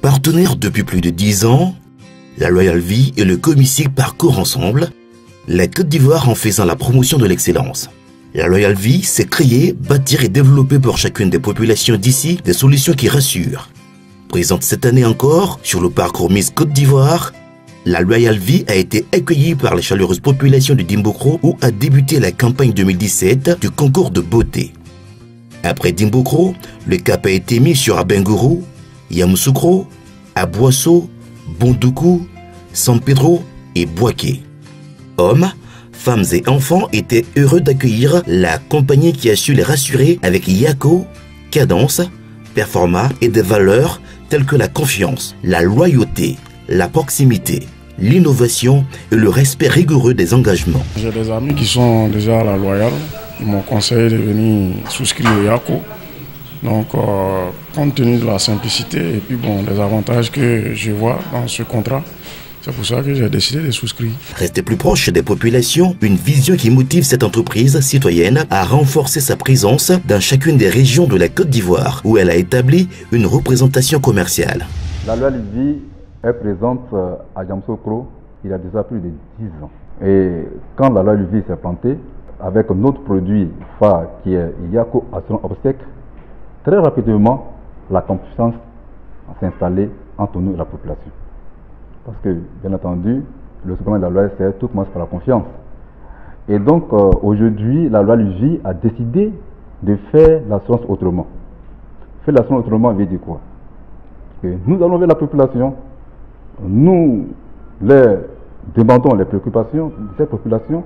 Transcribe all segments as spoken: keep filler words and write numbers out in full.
Partenaires depuis plus de dix ans, la Royal Vie et le Comici parcourent ensemble la Côte d'Ivoire en faisant la promotion de l'excellence. La Royal Vie s'est créée, bâtir et développer pour chacune des populations d'ici des solutions qui rassurent. Présente cette année encore sur le parcours Miss Côte d'Ivoire, la Royal Vie a été accueillie par les chaleureuses populations de Dimbokro où a débuté la campagne deux mille dix-sept du concours de beauté. Après Dimbokro, le cap a été mis sur Abengourou, Yamoussoukro, Aboissou, Bondoukou, San Pedro et Boaké. Hommes, femmes et enfants étaient heureux d'accueillir la compagnie qui a su les rassurer avec Yako, cadence, performa et des valeurs telles que la confiance, la loyauté, la proximité, l'innovation et le respect rigoureux des engagements. J'ai des amis qui sont déjà à la Loyale. Ils m'ont conseillé de venir souscrire au Yako. Donc, euh, compte tenu de la simplicité et puis bon, des avantages que je vois dans ce contrat, c'est pour ça que j'ai décidé de souscrire. Rester plus proche des populations, une vision qui motive cette entreprise citoyenne à renforcer sa présence dans chacune des régions de la Côte d'Ivoire, où elle a établi une représentation commerciale. La Royal Vie est présente à Yamoussoukro il y a déjà plus de dix ans. Et quand la Royal Vie s'est plantée, avec notre produit phare qui est Yako Assurance Obsèque, très rapidement, la confiance s'est installée entre nous et la population. Parce que, bien entendu, le slogan de la loi, c'est tout commence par la confiance. Et donc, euh, aujourd'hui, la loi Vie a décidé de faire l'assurance autrement. Faire l'assurance autrement veut dire quoi? Que nous allons vers la population, nous leur demandons les préoccupations de cette population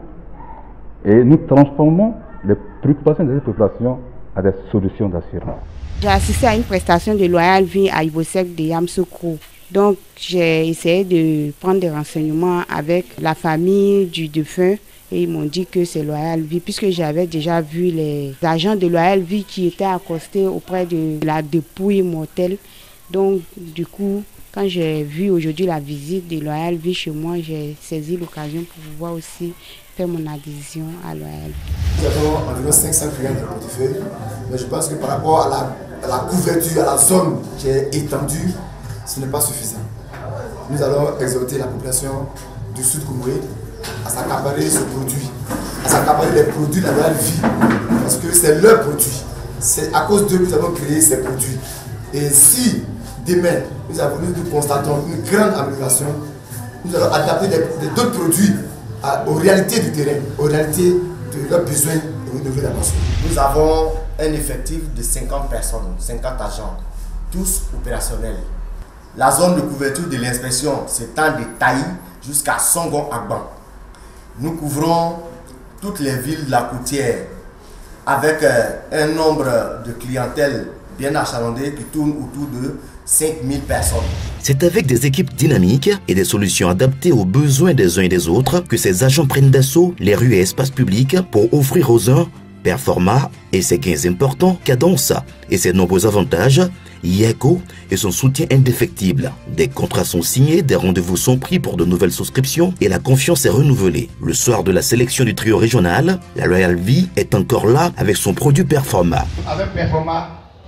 et nous transformons les préoccupations de cette population à des solutions d'assurance. J'ai assisté à une prestation de Royal Vie à Ivosec de Yamoussoukro. Donc j'ai essayé de prendre des renseignements avec la famille du défunt et ils m'ont dit que c'est Royal Vie puisque j'avais déjà vu les agents de Royal Vie qui étaient accostés auprès de la dépouille mortelle. Donc du coup, quand j'ai vu aujourd'hui la visite de Royal Vie chez moi, j'ai saisi l'occasion pour pouvoir aussi faire mon adhésion à Royal Vie. Nous avons environ cinq cents clients dans le portefeuille, mais je pense que par rapport à la, à la couverture, à la zone qui est étendue, ce n'est pas suffisant. Nous allons exhorter la population du Sud Coumoué à s'accaparer ce produit, à s'accaparer les produits de la Royal Vie, parce que c'est leur produit. C'est à cause d'eux que nous avons créé ces produits. Et si demain, nous, avons, nous constatons une grande amélioration, nous allons adapter d'autres produits à, aux réalités du terrain, aux réalités de leurs besoins et au niveau de la nation. Nous avons un effectif de cinquante personnes, cinquante agents, tous opérationnels. La zone de couverture de l'inspection s'étend de Taï jusqu'à Songon-Agban. Nous couvrons toutes les villes de la côtière avec un nombre de clientèle bien achalandé qui tourne autour de cinq mille personnes. C'est avec des équipes dynamiques et des solutions adaptées aux besoins des uns et des autres que ces agents prennent d'assaut les rues et espaces publics pour offrir aux uns performa et ses gains importants, cadence et ses nombreux avantages, Yako et son soutien indéfectible. Des contrats sont signés, des rendez-vous sont pris pour de nouvelles souscriptions et la confiance est renouvelée. Le soir de la sélection du trio régional, la Royal Vie est encore là avec son produit Performa. Avec Performa,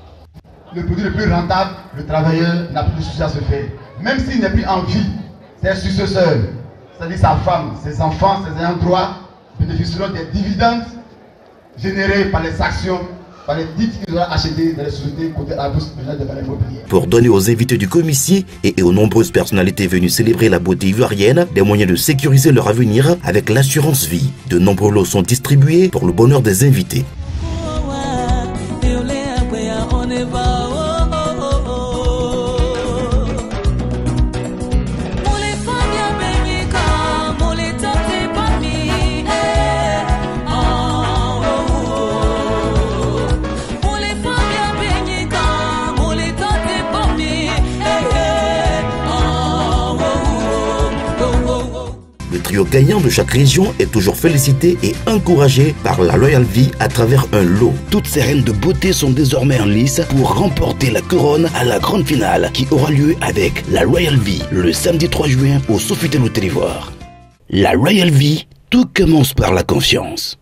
le produit le plus rentable, le travailleur n'a plus de souci à se faire. Même s'il n'est plus en vie, ses successeurs, c'est-à-dire sa femme, ses enfants, ses ayants droit, bénéficieront des dividendes générés par les actions, par les titres qu'ils auront achetés dans les sociétés côté à la bourse de valeurs immobilières. Pour donner aux invités du Comici et aux nombreuses personnalités venues célébrer la beauté ivoirienne des moyens de sécuriser leur avenir avec l'assurance vie, de nombreux lots sont distribués pour le bonheur des invités. Le trio gagnant de chaque région est toujours félicité et encouragé par la Royal Vie à travers un lot. Toutes ces reines de beauté sont désormais en lice pour remporter la couronne à la grande finale qui aura lieu avec la Royal Vie le samedi trois juin au Sofitel Hôtel Ivoire. La Royal Vie, tout commence par la confiance.